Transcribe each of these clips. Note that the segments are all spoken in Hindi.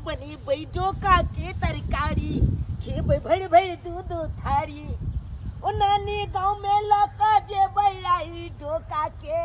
बनी बैठो का के तरकारी के भर भर दूध थारी ओ नानी गांव में लका जे बैलाई डोका के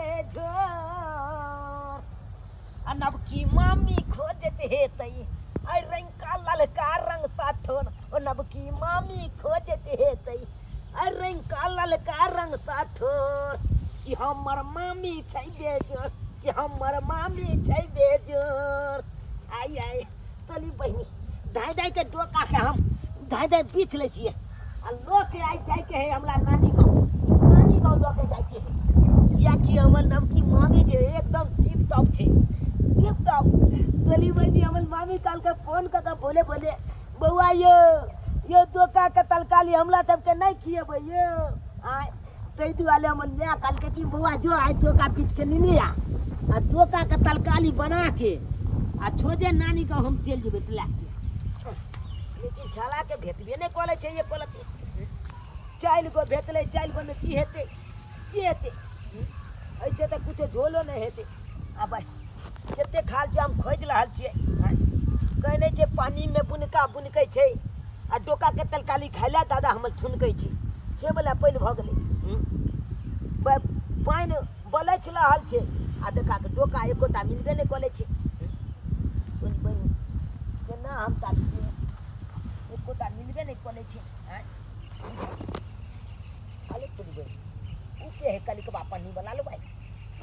झोर अनब की मामी खोजत हे तई आई रंग का ललका रंग साठोन ओ नब की मामी खोजत हे तई आई रंग का ललका रंग साठोन कि हमर मामी छै बेजोर कि हमर मामी छै बेजोर आई आई चली बहिनी धाय धाय के डोका के हम धाय धाय बीछ ले छिए आ लोग आई जाय के है हमरा नानी गांव लोग जाय छै या कि हमर नाम की मामी जे एकदम टिप टॉप छै टिप टॉप चली बहिनी हमर मामी काल के फोन क के बोले बउआ यो डोका के तलकाली हमरा तब के नहीं खिएबै यो आय तै दुआले हमर नया काल के की बउआ जो आय डोका बीछ के नीनी आ डोका के तलकाली बना के आ छोजे नानी का हम चल जेबै तला लेकिन छाला के भेटबे नहीं कोले छै ये कोलत चाइल को भेटले चाइल को में की हेते ऐसे त कुछ झोलो नहीं हेते आ भाई केते खाल छै हम खोज रहल छियै कहने छै पानी में बुनकै छै आ डोका के तलकाली खाइला दादा हमर थुनकै छै छे वाला पैन भ गेलै पाइन बलै छ रहल छै आ देखा के डोका एकोटा मिलबे नहीं कोले छै केना हम ताकि एकोटा मिलबे नहीं कोले छै आले तुलबे उसे है कलिकबा पानी वाला लो भाई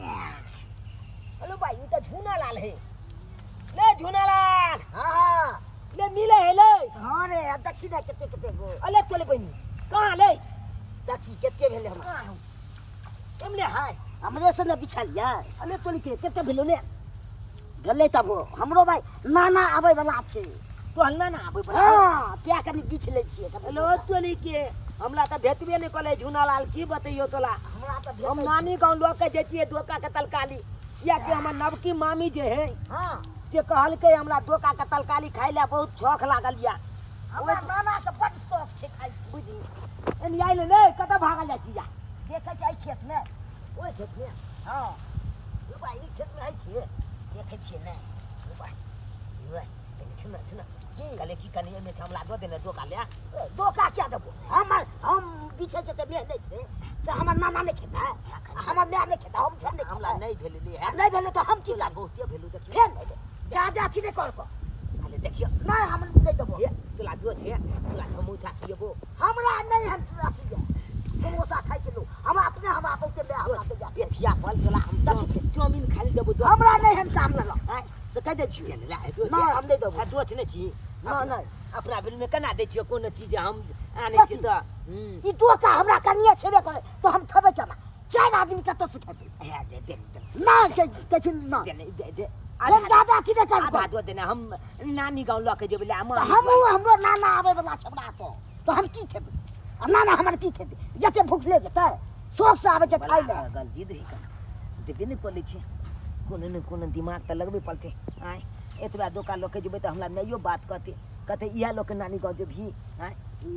हेलो भाई ये तो झूना लाल है ले झूना लाल हां ले मिले है ले हां रे दक्षी दे केते गो अले तोले बनी कहां ले दक्षी केते भेले हम कहां हमले हाय हमरे से न बिछलिया अले तोले केते भेलो ने गले तब हमरो भाई नाना आबै वाला छै तो हल्ला ना आबै वाला हां क्या कनी बिछ ले छिए हेलो तोले के हमरा त भेटबे नहीं कोले झूना लाल की बतइयो तोला हमरा त हम नानी गांव लोग के जेतिए डोका के तलकाली या कि हमर नवकी मामी जे है हां ते कहल के हमरा डोका के तलकाली खाइला बहुत शौक लागल या हमर नाना के बड़ शौक छै खाइ बुझी एनी आइले ने कत भागल जाइ छिया देखे छै खेत में ओइ खेत में हां यो भाई ई खेत में है छिए देखे छिए ने यो भाई छना की कले की कनिए में हमला दो देने डोका ले डोका क्या देबो हम पीछे से में नहीं से हमर नाना नहीं खाता है हमर नया नहीं खाता हम सब नहीं हमला नहीं भेले है नहीं भेले तो हम की ला बहुते भेलु देखिए ज्यादा अथी नहीं कर को अरे देखियो नहीं हम नहीं देबो तोला दो छे तोला समोसा खिएबो हमरा नहीं हम अथी है समोसा खाइ के लो हम अपने हम आपे के ले हम जा पेठिया फल तोला हम तथी चाउमीन खाली देबो हमरा नहीं हम काम ल से कह दे छिए नहीं हम नहीं देबो दो छने छी नहीं अपना बिल में कना दे छिए कोनो चीज हम आने छी त ई डोका हमरा कनिए छेबे करे तो हम खबे केना चार आदमी कत से खेबे दे ना के ना दे अरे ज्यादा अथी नहीं कर आधा दो देना हम नानी गांव ल के जेबे हम हमरो नाना आवे वाला छबड़ा तो हम की खेबे नाना हमर की खेबे जते भूखले जते शौक से आवे छै खाइ ले गल जिद ही कर देबे नहीं पड़े छै कोनो न कोनो दिमाग त लगबे पड़ते आय एतबा डोका लोग के जेबे त हमरा नहियो बात कहते इहा लोग के नानी गांव जेबी आय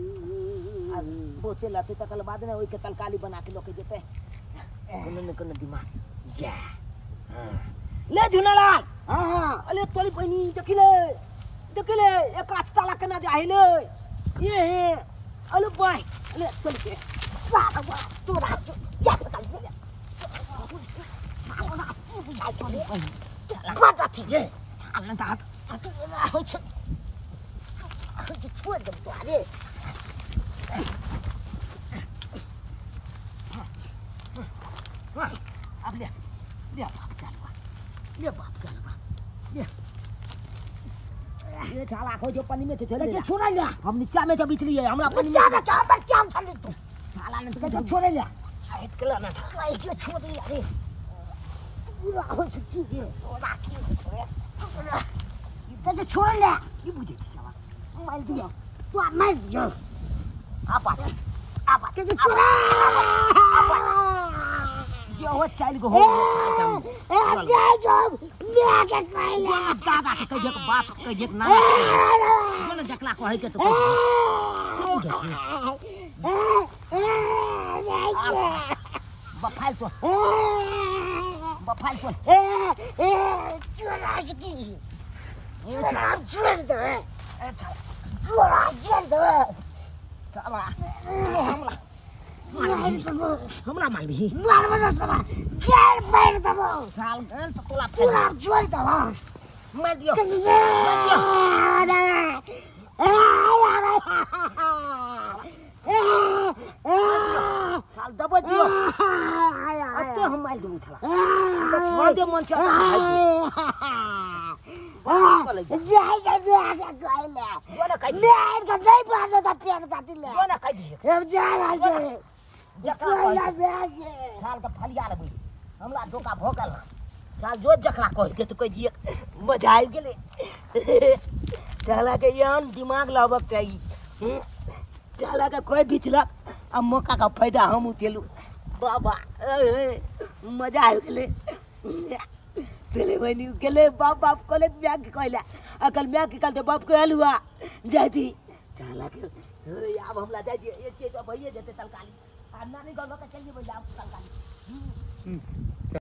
बहुते लते तकल बाद ने ओइ के तलकाली बना के लोग के जेते कोनो न कोनो दिमाग जा हां ले झुनालाल हां अले तोली बनी देखिले एक आस्ताला कना जाहिले ये है अले भाई अले चल के सारा तोरा क्या पता ले बुझाइ तो बात थी ये थालन ता हो छ छोड़ दे तो अरे अब ले बाप का ले ये छाला खो जो पानी में तो चले ले छोड़ ले हम नीचा में जब इतली है हमरा पानी में नीचा में क्या पर क्या चली तू छाला ने तो छोड़ ले हाइट कला ना था ये छोड़ दे अरे पूरा हो चुकी है और बाकी छोड़ ये तो छोड़ ले ये बुझे छाला मार दियो तू मार दियो आप के छोड़ जो हो चाइल को हो ए जाय जो मैं के कहले दादा के कहिए के बाप के कहिए ना कोन जकला कहै के तो बफाल तो चोरा सकी नाम छोड़ दे अच्छा बोला छोड़ दे चला हमला मार भी मार बना सब गेर पैर दबो साल गल तो पूरा छोड़ दो मैं दियो साल दबो दियो अते हम मार दूं थला छोड़ दे मन चला जाय जाय आगे गइले जोना कहि मैं का नहीं पार दा पेन काटी ले जोना कहि दिए अब जा राजे जकरा बेगे साल का फलिया लगई हमरा धोखा भोकल साल जो जकरा कह के तो कह दिए मजा आ गेले चला के यान दिमाग लावक चाहिए चला के कोई बिचलक अब मौका का फायदा हम उठेलू बाबा मजा आ गेले तेले बनी गेले बाप बाप कॉलेज में आके कहला अकल में आके कल तो बाप को हलुआ जाती चला के अब हमला जाई एक के भइए जते तलकाली आ ना नहीं गलो के चलिए बजा तलकाली